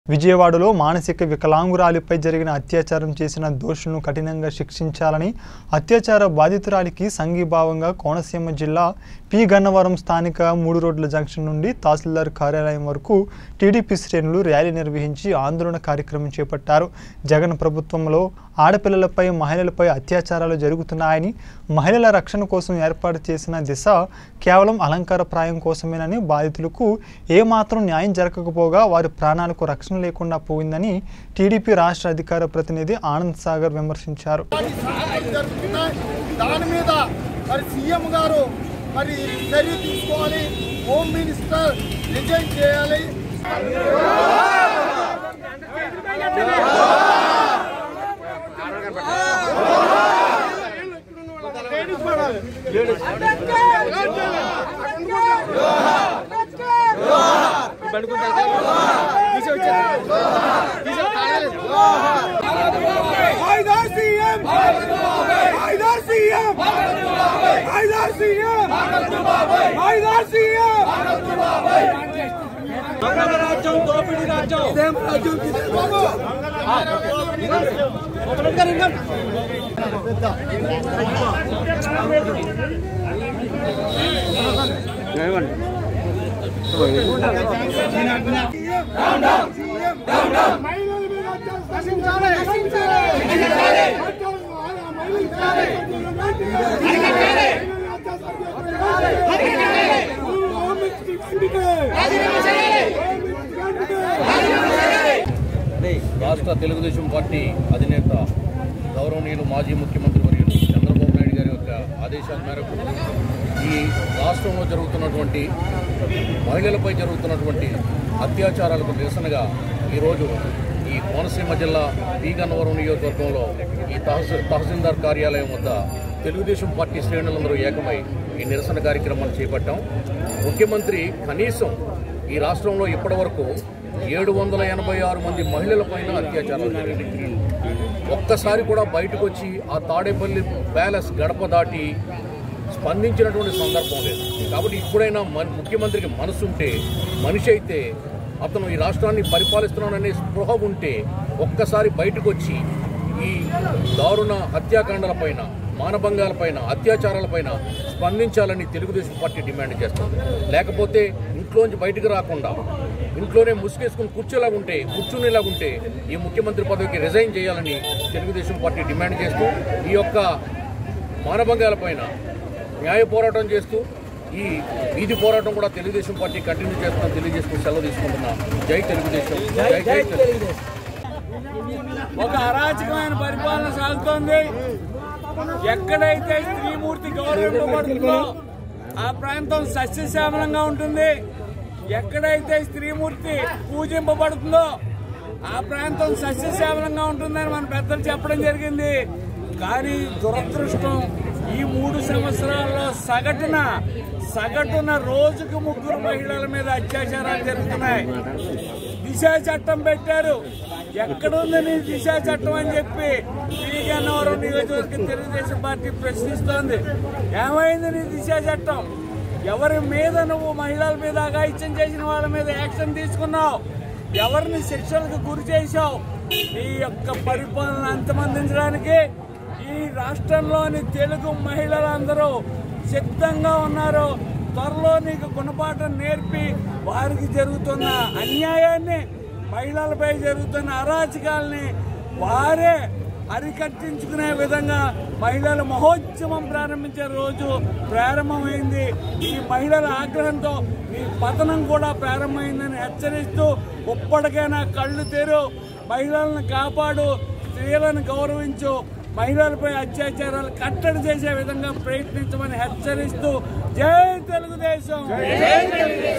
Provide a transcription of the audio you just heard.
విజయవాడలో మానసిక వికలాంగురాలిపై జరిగిన అత్యాచారం చేసిన దోషులను కఠినంగా శిక్షించాలని అత్యాచార బాధితురాలికి సంఘీభావంగా కోనసీమ జిల్లా పి గన్నవరం స్థానిక 3 రోడ్ల జంక్షన్ నుండి తహసీల్దార్ కార్యాలయం వరకు టీడీపీ శ్రేణులు ర్యాలీ నిర్వహించి ఆందోళన కార్యక్రమం చేపట్టారు. జగన్ ప్రభుత్వంలో ఆడపిల్లలపై మహిళలపై అత్యాచారాలు జరుగుతున్నాయని, మహిళల రక్షణ కోసం ఏర్పాటు చేసిన దిశ కేవలం అలంకారప్రాయం కోసమేనని, బాధితులకు ఏమాత్రం న్యాయం జరగకపోగా వారి ప్రాణాలకు రక్షణ లేకుండా పోయిందని టీడీపీ రాష్ట్ర అధికార ప్రతినిధి ఆనంద్ సాగర్ విమర్శించారు. మరి చర్య తీసుకోవాలి, హోమ్ మినిస్టర్ రిజైన్ చేయాలి. రాష్ట్ర తెలుగుదేశం పార్టీ అధినేత గౌరవనీయులు మాజీ ముఖ్యమంత్రి వర్యులు చంద్రబాబు నాయుడు గారి యొక్క ఆదేశాల మేరకు ఈ రాష్ట్రంలో జరుగుతున్నటువంటి మహిళలపై జరుగుతున్నటువంటి అత్యాచారాలకు నిరసనగా ఈరోజు ఈ కోనసీమ జిల్లా పి గన్నవరం నియోజకవర్గంలో ఈ తహసీల్దార్ కార్యాలయం వద్ద తెలుగుదేశం పార్టీ శ్రేణులందరూ ఏకమై ఈ నిరసన కార్యక్రమాన్ని చేపట్టాం. ముఖ్యమంత్రి కనీసం ఈ రాష్ట్రంలో ఇప్పటివరకు 786 మంది మహిళలపైన అత్యాచారాలు జరిగాయి. ఒక్కసారి కూడా బయటకు వచ్చి ఆ తాడేపల్లి ప్యాలెస్ గడప దాటి స్పందించినటువంటి సందర్భం లేదు. కాబట్టి ఇప్పుడైనా ముఖ్యమంత్రికి మనసు ఉంటే, మనిషి అయితే అతను ఈ రాష్ట్రాన్ని పరిపాలిస్తున్నాననే స్పృహ ఉంటే ఒక్కసారి బయటకు వచ్చి ఈ దారుణ హత్యాకాండాలపైన, మానభంగాలపైన, అత్యాచారాలపైన స్పందించాలని తెలుగుదేశం పార్టీ డిమాండ్ చేస్తుంది. లేకపోతే ఇంట్లోంచి బయటకు రాకుండా ఇంట్లోనే ముసుగేసుకుని కూర్చునేలాగుంటే ఈ ముఖ్యమంత్రి పదవికి రిజైన్ చేయాలని తెలుగుదేశం పార్టీ డిమాండ్ చేస్తూ, ఈ యొక్క మానభంగాలపైన న్యాయ పోరాటం చేస్తూ ఈ వీధి పోరాటం కూడా తెలుగుదేశం పార్టీ కంటిన్యూ చేస్తుందని తెలియజేస్తూ సెలవు తీసుకుంటున్నా. జై తెలుగుదేశం, జై జై తెలుగుదేశం. ఒక అరాచకమైన పరిపాలన సాగుతోంది. ఎక్కడైతే స్త్రీమూర్తి గౌరవింపబడుతుందో ఆ ప్రాంతం సస్యశ్యామలంగా ఉంటుంది. ఎక్కడైతే స్త్రీమూర్తి పూజింపబడుతుందో ఆ ప్రాంతం సస్యశ్యామలంగా ఉంటుందని మన పెద్దలు చెప్పడం జరిగింది. కానీ దురదృష్టం, ఈ 3 సంవత్సరాల్లో సగటున రోజుకు 3 మహిళల మీద అత్యాచారాలు జరుగుతున్నాయి. దిశ చట్టం పెట్టారు. ఎక్కడుంది నీ దిశ చట్టం అని చెప్పి పి గన్నవరం నియోజకవర్గం తెలుగుదేశం పార్టీ ప్రశ్నిస్తోంది. ఏమైంది నీ దిశ చట్టం? ఎవరి మీద నువ్వు మహిళల మీద అఘాయిత్యం చేసిన వాళ్ళ మీద యాక్షన్ తీసుకున్నావు? ఎవరిని శిక్షలకు గురి చేశావు? ఈ యొక్క పరిపాలన అంతమందించడానికి ఈ రాష్ట్రంలోని తెలుగు మహిళలందరూ సిద్ధంగా ఉన్నారు. త్వరలో నీకు గుణపాఠం నేర్పి వారికి జరుగుతున్న అన్యాయాన్ని, మహిళలపై జరుగుతున్న అరాచకాలని వారే అరికట్టించుకునే విధంగా మహిళల మహోద్యమం ప్రారంభించే రోజు ప్రారంభమైంది. ఈ మహిళల ఆగ్రహంతో ఈ పతనం కూడా ప్రారంభమైందని హెచ్చరిస్తూ, ఇప్పటికైనా కళ్ళు తెరు, మహిళలను కాపాడు, స్త్రీలను గౌరవించు, మహిళలపై అత్యాచారాలు కట్టడి చేసే విధంగా ప్రయత్నించమని హెచ్చరిస్తూ జై తెలుగుదేశం.